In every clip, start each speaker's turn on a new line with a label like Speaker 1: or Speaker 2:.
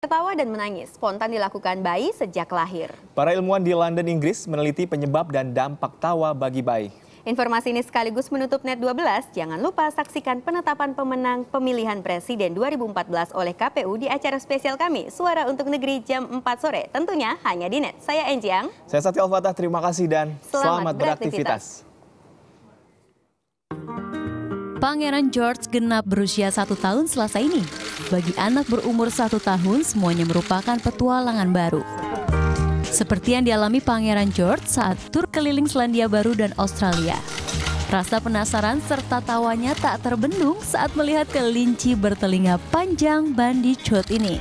Speaker 1: ketawa dan menangis spontan dilakukan bayi sejak lahir.
Speaker 2: Para ilmuwan di London, Inggris meneliti penyebab dan dampak tawa bagi bayi.
Speaker 1: Informasi ini sekaligus menutup Net 12. Jangan lupa saksikan penetapan pemenang pemilihan presiden 2014 oleh KPU di acara spesial kami, Suara untuk Negeri jam 4 sore. Tentunya hanya di Net. Saya Enjiang.
Speaker 2: Saya Satya Alfatah, terima kasih dan selamat beraktivitas.
Speaker 3: Pangeran George genap berusia 1 tahun Selasa ini. Bagi anak berumur 1 tahun, semuanya merupakan petualangan baru. Seperti yang dialami Pangeran George saat tur keliling Selandia Baru dan Australia. Rasa penasaran serta tawanya tak terbendung saat melihat kelinci bertelinga panjang bandicoot ini.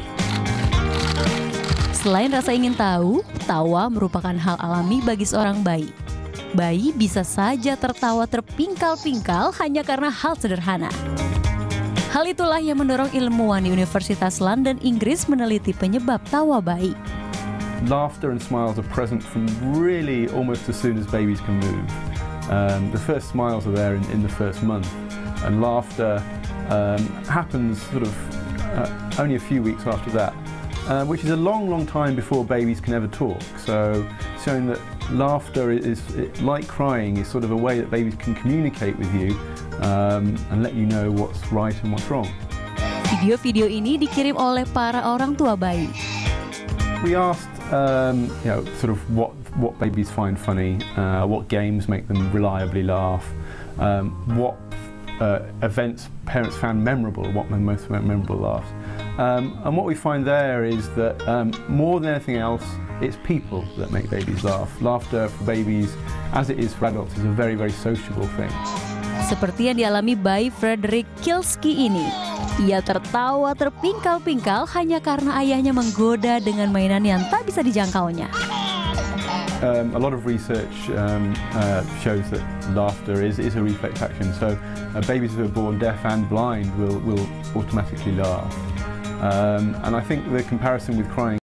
Speaker 3: Selain rasa ingin tahu, tawa merupakan hal alami bagi seorang bayi. Bayi bisa saja tertawa terpingkal-pingkal hanya karena hal sederhana. Hal itulah yang mendorong ilmuwan di Universitas London, Inggris meneliti penyebab tawa bayi.
Speaker 4: Laughter and smiles are present from really almost as soon as babies can move. The first smiles are there in the first month, and laughter happens sort of only a few weeks after that, which is a long, long time before babies can ever talk. So showing that laughter is like crying is sort of a way that babies can communicate with you and let you know what's right and what's wrong.
Speaker 3: Video-video ini dikirim oleh para orang tua bayi.
Speaker 4: We asked sort of what babies find funny, what games make them reliably laugh, what events parents found memorable, what the most memorable laughs. And what we find there is that more than anything else, it's people that make babies laugh. Laughter for babies, as it is for adults, is a very, very sociable thing.
Speaker 3: Seperti yang dialami bayi Frederick Kilski ini. Ia tertawa terpingkal-pingkal hanya karena ayahnya menggoda dengan mainan yang tak bisa dijangkaunya.
Speaker 4: A lot of research shows that laughter is a reflex action. So babies who are born deaf and blind will automatically laugh. And I think the comparison with crying